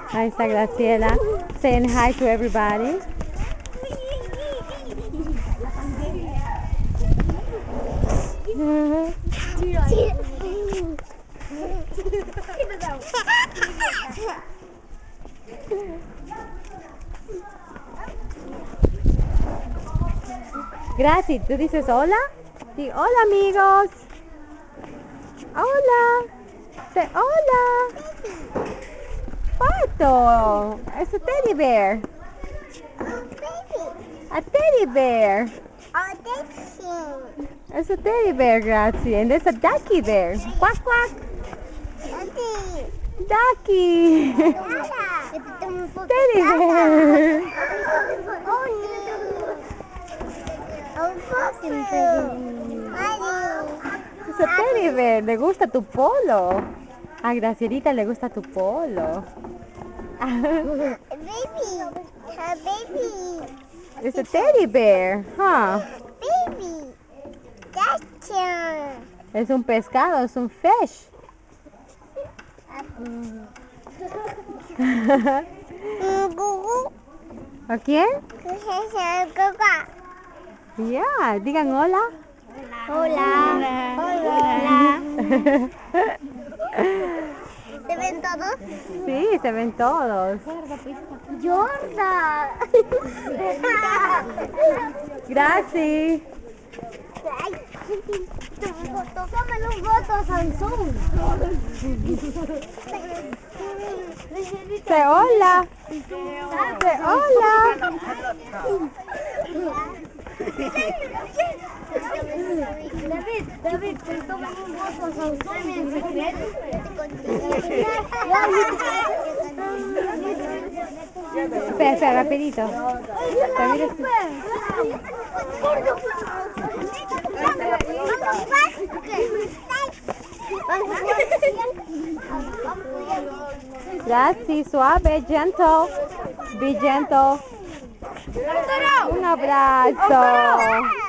Ahí está Graziella saying hi to everybody. Gracias, ¿tú dices hola? Sí, hola amigos. Hola. Say hola. Pato. It's a teddy bear. A teddy bear. It's a teddy bear, Grazie. And there's a ducky there. Quack, quack. Ducky. Teddy bear. Es a teddy bear. Le gusta tu polo. A Gracielita le gusta tu polo. It's a teddy bear, huh? Es un pescado, es un fish. ¿A quién? Ya, digan hola. Hola. Hola. ¿Se ven todos? Sí, se ven todos. ¡Jorda! Gracias. Tómale un voto a Sansón. Say hola. Say hola. David, tómale un voto a Sansón en secreto. Espera, rapidito. Gracias, suave, gentle. Be gentle. Un abrazo.